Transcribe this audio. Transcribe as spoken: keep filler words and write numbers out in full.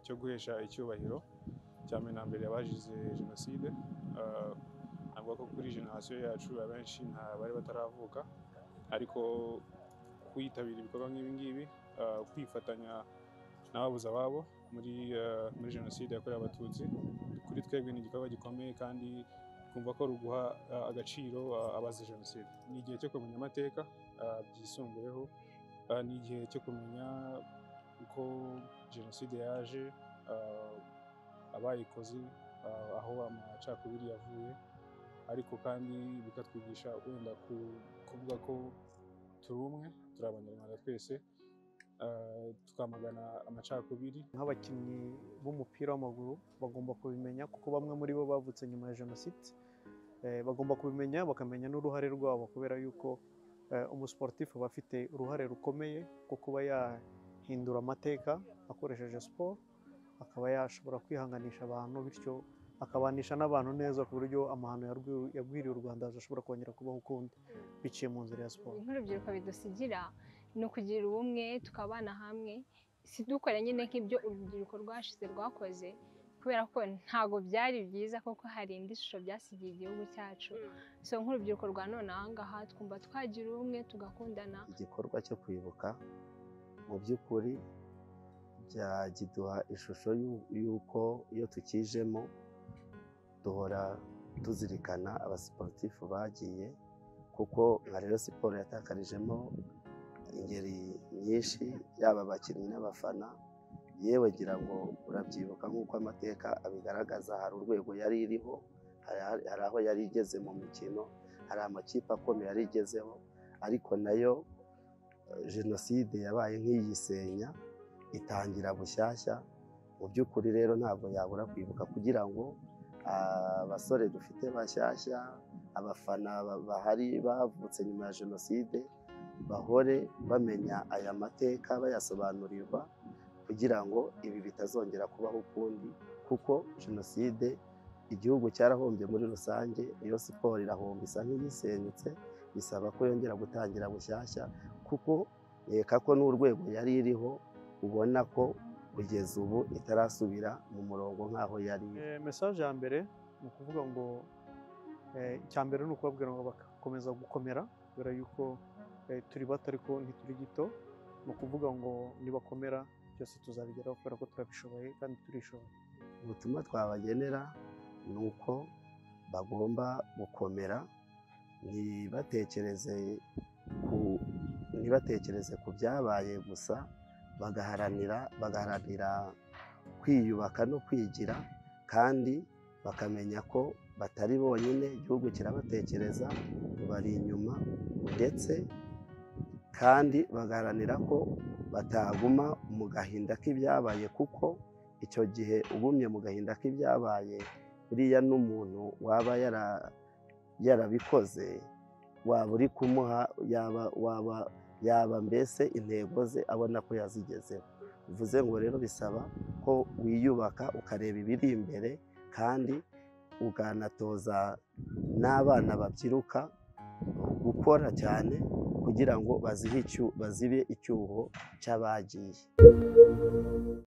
cyo guhesha icyubahiro cya mbere na mbere abazize jenoside. Navuga ko kuri generasiyo yacu abenshi nta bari bataravuka, ariko kwitabira ibikorwa nk'ibi ngibi, kwifatanya n'ababuze ababo muri muri jenoside yakorewe abatutsi, kuri twebwe ni igikorwa gikomeye kandi twumva ko ruguha agaciro abazize jenoside. Ni igihe cyo kumenya amateka byisumbuyeho, ni igihe cyo kumenya uko jenoside yaje, abayikoze, aho amacakubiri yavuye, ariko kandi bikatwigisha wenda kuvuga ko turi umwe, turi abanyarwanda twese, tukamagana amacakubiri. Nk'abakinnyi b'umupira w'amaguru bagomba kubimenya, kuko bamwe muri bo bavutse nyuma ya jenoside. Bagomba kubimenya bakamenya n'uruhare rwabo, kubera yuko umusiporutifu aba afite uruhare rukomeye rwo kuba yahindura amateka akoresheje siporo, akaba yashobora kwihanganisha abantu, bityo akabanisha n'abantu neza, ku buryo amahano yagwiriye u Rwanda adashobora kongera kubaho ukundi biciye mu nzira ya siporo. Nk'urubyiruko bidusigira ni ukugira ubumwe, tukabana hamwe, si dukore nyine nk'ibyo urubyiruko rwashize rwakoze, kubera ko ntabwo byari byiza, kuko hari indi shusho byasigiye igihugu cyacu. So nk'urubyiruko rwa none aha ngaha twumva twagira ubumwe, tugakundana. Igikorwa cyo kwibuka mu by'ukuri kiduha ishusho y'uko iyo tukijemo duhora tuzirikana abasiporutifu bagiye, kuko nka rero siporo yatakarijemo ingeri nyinshi, yaba abakinnyi n'abafana. Yewe ngira ngo urabyibuka nk'uko amateka abigaragaza, hari urwego yari iriho, hari aho yari igeze mu mikino, hari amakipe akomeye yari igezeho, ariko nayo jenoside yabaye nk'iyisenya, itangira bushyashya. Mu by'ukuri rero ntabwo yabura kwibuka, kugira ngo abasore dufite bashyashya, abafana bahari bavutse nyuma ya jenoside, bahore bamenya aya mateka, bayasobanurirwa, kugira ngo ibi bitazongera kubaho ukundi, kuko jenoside igihugu cyarahombye muri rusange. Iyo siporo irahomba, isa nk'iyisenyutse, bisaba ko yongera gutangira bushyashya, kuko reka ko n'urwego yari iriho ubona ko kugeza ubu itarasubira mu murongo nk'aho yari. Mesaje ya mbere ni ukuvuga ngo icya mbere ni ukubabwira ngo bagakomeza gukomera, kubera yuko turi bato ariko ntituri gito. Ni ukuvuga ngo nibakomera byose tuzabigeraho, kubera ko turabishoboye kandi turishoboye. Ubutumwa twabagenera ni uko bagomba gukomera, ntibatekereze ku ntibatekereze ku byabaye gusa, bagaharanira bagaharanira kwiyubaka no kwigira, kandi bakamenya ko batari bonyine, igihugu kirabatekereza, bari inyuma, ndetse kandi bagaharanira ko bataguma mu gahinda k'ibyabaye, kuko icyo gihe ugumye mu gahinda k'ibyabaye, buriya n'umuntu waba yarabikoze waba uri kumuha yaba waba yaba mbese intego ze abona ko yazigezeho. Bivuze ngo rero bisaba ko wiyubaka, ukareba ibiri imbere, kandi ukanatoza n'abana babyiruka gukora cyane, kugira ngo bazibe icyuho cy'abagiye.